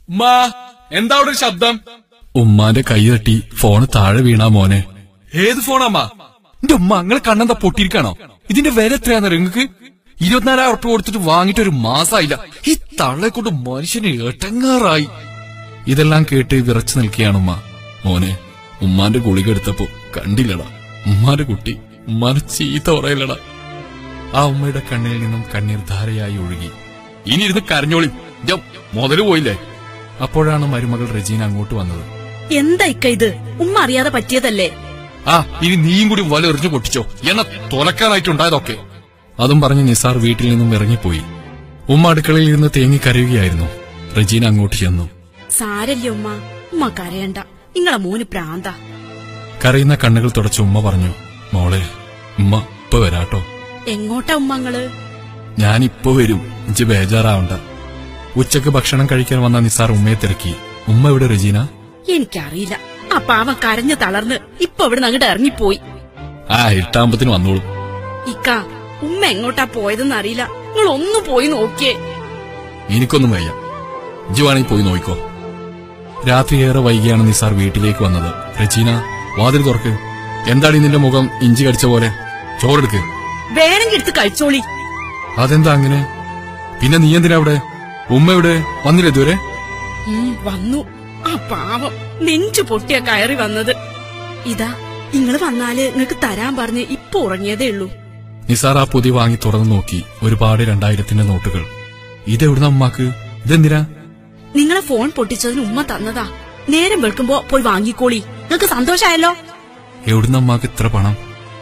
ഉമ്മാ, എന്താ അവിടെ ഒരു ശബ്ദം? ഉമ്മാന്റെ കൈ തട്ടി ഫോണ് താഴെ വീണാ മോനെ. ഏത് ഫോണമ്മ? എന്റെ ഉമ്മ അങ്ങനെ കണ്ണെന്താ പൊട്ടിയിരിക്കാണോ? ഇതിന്റെ വില എത്രയാണെന്നറിയോ നിങ്ങക്ക്? 24,000 ഉറുപ്പിക കൊടുത്തിട്ട് വാങ്ങിട്ട് ഒരു മാസമായില്ല. ഈ തള്ളെ കൊണ്ട് മനുഷ്യന് എട്ടങ്ങാറായി. ഇതെല്ലാം കേട്ട് വിറച്ചു നിൽക്കുകയാണ് ഉമ്മ. മോനെ, ഉമ്മാന്റെ ഗുളിക എടുത്തപ്പോ കണ്ടില്ലടാ, ഉമ്മാന്റെ കുട്ടി ഉമ്മാനെ ചീത്ത പറയലടാ. ആ ഉമ്മയുടെ കണ്ണിൽ നിന്നും കണ്ണീർ ധാരയായി ഒഴുകി. ഇനി ഇരുന്ന് കരഞ്ഞോളി, മുതല് പോയില്ലേ? അപ്പോഴാണ് മരുമകൾ റെജീന അങ്ങോട്ട് വന്നത്. എന്താ ഇക്ക ഇത്? ഉമ്മ അറിയാതെ പറ്റിയതല്ലേ? ആ, ഇനി നീയും കൂടി വല എറിഞ്ഞു പൊട്ടിച്ചോ, എന്നെ തുലക്കാനായിട്ടുണ്ടായതൊക്കെ. അതും പറഞ്ഞ് നിസാർ വീട്ടിൽ നിന്നും ഇറങ്ങിപ്പോയി. ഉമ്മ അടുക്കളയിൽ ഇരുന്ന് തേങ്ങിക്കരയുകയായിരുന്നു. റെജീന അങ്ങോട്ട് ചെന്നു. സാരല്ലേ ഉമ്മ, ഉമ്മ കരയണ്ട, നിങ്ങളെ മോന് പ്രാന്ത. കരയുന്ന കണ്ണുകൾ തുടച്ച ഉമ്മ പറഞ്ഞു, മോളെ, ഉമ്മ ഇപ്പൊ വരാട്ടോ. എങ്ങോട്ടാ ഉമ്മങ്ങള്? ഞാനിപ്പോ വരും, ഇജ്ജ് ബേജാറാവണ്ട. ഉച്ചക്ക് ഭക്ഷണം കഴിക്കാൻ വന്ന നിസാർ ഉമ്മയെ തിരക്കി. ഉമ്മ എവിടെ റെജീന? എനിക്കറിയില്ല. ആ പാവം കരഞ്ഞു തളർന്ന് ഇപ്പൊ ഇവിടെ അങ്ങോട്ട് ഇറങ്ങിപ്പോയി. ആ, 8 വന്നോളൂ. ഇക്ക, ഉമ്മ എങ്ങോട്ടാ പോയതെന്ന് അറിയില്ല, നിങ്ങൾ ഒന്ന് പോയി നോക്കിയേ. എനിക്കൊന്നും വയ്യ, ഇജ്ജ് വേണമെങ്കിൽ പോയി നോക്കിക്കോ. രാത്രി ഏറെ വൈകിയാണ് നിസാർ വീട്ടിലേക്ക് വന്നത്. റെജീന, വാതിൽ തുറക്ക്. എന്താണ് നിന്റെ മുഖം ഇഞ്ചി കടിച്ച പോലെ? ചോറെടുക്ക്. വേണമെങ്കിൽ എടുത്ത് കഴിച്ചോളി. അതെന്താ അങ്ങനെ? പിന്നെ നീ എന്തിനാ അവിടെ? ഉമ്മ ഇവിടെ വന്നില്ല ഇതുവരെ? വന്നു. ആ പാവം നെഞ്ചു പൊട്ടിയ കയറി വന്നത്. ഇതാ, നിങ്ങള് വന്നാല് നിങ്ങക്ക് തരാൻ പറഞ്ഞ് ഇപ്പൊ ഉറങ്ങിയതേ ഉള്ളൂ. നിസാർ ആ പൊതി വാങ്ങി തുറന്നു നോക്കി. ഒരുപാട് 2000-ന്റെ നോട്ടുകൾ. ഇതെവിടുന്ന ഉമ്മാക്ക്? ഇതെന്തിനാ? നിങ്ങളെ ഫോൺ പൊട്ടിച്ചതിന് ഉമ്മ തന്നതാ. നേരം വെളുക്കുമ്പോ പോയി വാങ്ങിക്കോളി. നിങ്ങക്ക് സന്തോഷായല്ലോ. എവിടുന്ന ഉമ്മാക്ക് ഇത്ര പണം?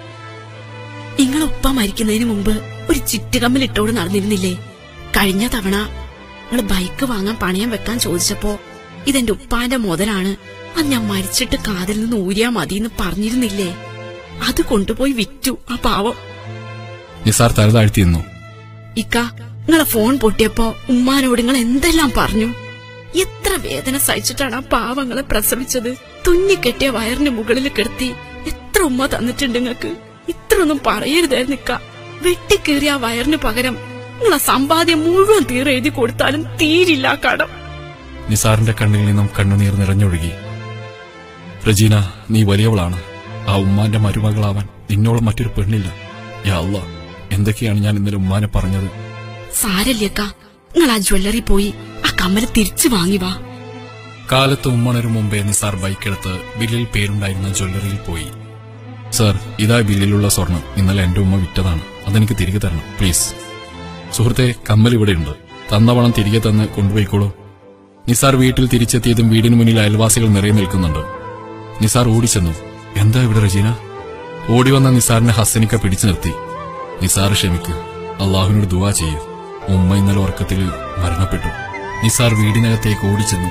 നിങ്ങളെ ഉപ്പ മരിക്കുന്നതിന് മുമ്പ് ഒരു ചിറ്റുകമ്മിൽ ഇട്ടോട് നടന്നിരുന്നില്ലേ? കഴിഞ്ഞ തവണ നിങ്ങള് ബൈക്ക് വാങ്ങാൻ പണയം വെക്കാൻ ചോദിച്ചപ്പോ ഇതെന്റെ ഉപ്പാന്റെ മുതലാണ്, അത് ഞാൻ മരിച്ചിട്ട് കാതിൽ നിന്ന് ഊരിയാ മതിന്ന് പറഞ്ഞിരുന്നില്ലേ? അത് കൊണ്ടുപോയി വിറ്റു ആ പാവം. നിസാർ തല താഴ്ത്തിയിരുന്നു. ഇക്ക, നിങ്ങളെ ഫോൺ പൊട്ടിയപ്പോ ഉമ്മാനോട് നിങ്ങൾ എന്തെല്ലാം പറഞ്ഞു? എത്ര വേദന സഹിച്ചിട്ടാണ് ആ പാവങ്ങളെ പ്രസവിച്ചത്. തുന്നിക്കെട്ടിയ വയറിന് മുകളിൽ കിടത്തി എത്ര ഉമ്മ തന്നിട്ടുണ്ട് നിങ്ങക്ക്. ഇത്രയൊന്നും പറയരുതായിരുന്നു ഇക്ക. വെട്ടിക്കേറിയ ആ വയറിന് പകരം നിങ്ങളെ സമ്പാദ്യം മുഴുവൻ തീരെഴുതി കൊടുത്താലും തീരില്ല കടം. നിസാറിന്റെ കണ്ണിൽ നിന്നും കണ്ണുനീർ നിറഞ്ഞൊഴുകി. റെജീന, നീ വലിയവളാണ്. ആ ഉമ്മാന്റെ മരുമകളാവാൻ നിന്നോളം മറ്റൊരു പെണ്ണില്ല. യാ അല്ലാഹ്, എന്തൊക്കെയാണ് ഞാൻ ഇന്നലെ ഉമ്മാനെ പറഞ്ഞത്? സാരല്യക്ക, നിങ്ങൾ ആ ജ്വല്ലറി പോയി ആ കമ്മല് തിരിച്ചു വാങ്ങി വാ. കാലത്ത് ഉമ്മണൊരു മുമ്പേ നിസാർ ബൈക്കെടുത്ത് ബില്ലിൽ പേരുണ്ടായിരുന്ന ജ്വല്ലറിയിൽ പോയി. സർ, ഇതാ ബില്ലിലുള്ള സ്വർണം. ഇന്നലെ എന്റെ ഉമ്മ വിറ്റതാണ്, അതെനിക്ക് തിരികെ തരണം പ്ലീസ്. സുഹൃത്തെ, കമ്മൽ ഇവിടെയുണ്ട്, തന്ന പണം തിരികെ തന്ന് കൊണ്ടുപോയിക്കോളൂ. നിസാർ വീട്ടിൽ തിരിച്ചെത്തിയതും വീടിന് മുന്നിൽ അയൽവാസികൾ നിറയെ നിൽക്കുന്നുണ്ട്. നിസാർ ഓടിച്ചെന്നു. എന്താ ഇവിടെ റെജീന? ഓടിവന്ന നിസാറിനെ ഹസനിക്ക പിടിച്ചു നിർത്തി. നിസാർ, ക്ഷമിക്ക്, അള്ളാഹുവിനോട് ദുആ ചെയ്യൂ. ഉമ്മ ഇന്നലെ ഉറക്കത്തിൽ മരണപ്പെട്ടു. നിസാർ വീടിനകത്തേക്ക് ഓടിച്ചെന്നു.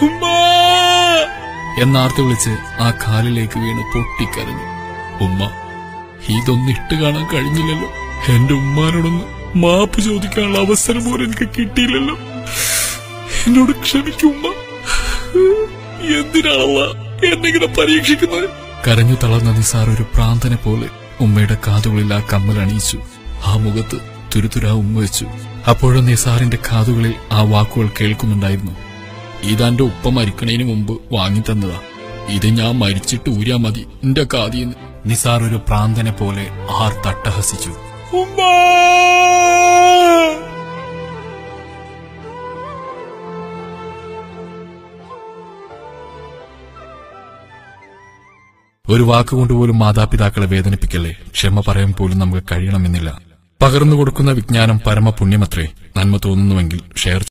എന്നാർത്ത് വിളിച്ച് ആ കാലിലേക്ക് വീണ് പൊട്ടിക്കരഞ്ഞു. ഉമ്മ, ഇതൊന്നും ഇട്ട് കാണാൻ കഴിഞ്ഞില്ലല്ലോ. എന്റെ ഉമ്മാനോടൊന്ന് മാപ്പ് ചോദിക്കാനുള്ള അവസരം പോലും എനിക്ക് കിട്ടിയില്ലല്ലോ. എന്നോട് ക്ഷമിക്കുമ്മ. എന്തിനാണല്ല എന്നെങ്ങനെ പരീക്ഷിക്കുന്നത്? കരഞ്ഞു തളർന്ന നിസാർ ഒരു പ്രാന്തനെ പോലെ ഉമ്മയുടെ കാതുകളിൽ ആ കമ്മൽ അണിയിച്ചു. ആ മുഖത്ത് തുരുതുരാ ഉമ്മ വെച്ചു. അപ്പോഴും നിസാറിന്റെ കാതുകളിൽ ആ വാക്കുകൾ കേൾക്കുന്നുണ്ടായിരുന്നു. ഇതെന്റെ ഉപ്പ മരിക്കണേന് മുമ്പ് വാങ്ങിത്തന്നതാ, ഇത് ഞാൻ മരിച്ചിട്ട് ഊരാ മതി എന്റെ കാതിന്ന്. നിസാർ ഒരു പ്രാന്തനെ പോലെ ആർത്തട്ടഹസിച്ചു. ഒരു വാക്കുകൊണ്ടുപോലും മാതാപിതാക്കളെ വേദനിപ്പിക്കല്ലേ. ക്ഷമ പറയാൻ പോലും നമുക്ക് കഴിയണമെന്നില്ല. പകർന്നു കൊടുക്കുന്ന വിജ്ഞാനം പരമപുണ്യമത്രേ. നന്മ തോന്നുന്നുവെങ്കിൽ ഷെയർ